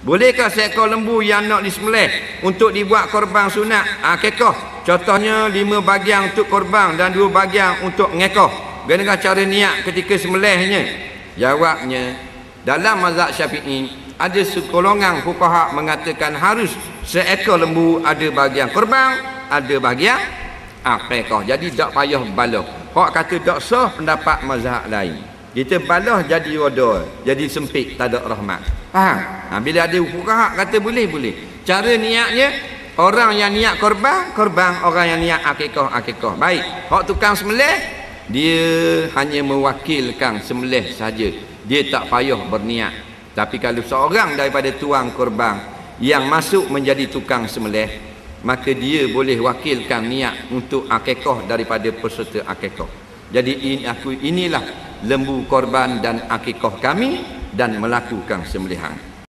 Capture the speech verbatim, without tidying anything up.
Bolehkah seekor lembu yang nak disembelih untuk dibuat korban sunat akikah? Contohnya lima bahagian untuk korban dan dua bahagian untuk ngekoh. Bagaimana cara niat ketika sembelihnya? Jawabnya, dalam mazhab Syafi'i ada sekolongan fuqaha mengatakan harus seekor lembu ada bahagian korban, ada bahagian akikah. Jadi tak payah balah. Hak kata tak sah pendapat mazhab lain. Kita balah jadi roda, jadi sempit, tak ada rahmat. Faham? Ha, bila ada fuqaha kata boleh, boleh. Cara niatnya, orang yang niat korban, korban. Orang yang niat akikah, akikah. Baik. Hak tukang sembelih, dia hanya mewakilkan sembelih saja. Dia tak payah berniat. Tapi kalau seorang daripada tuang korban yang masuk menjadi tukang sembelih, maka dia boleh wakilkan niat untuk akikah daripada peserta akikah. Jadi ini aku inilah lembu korban dan akikah kami dan melakukan sembelihan.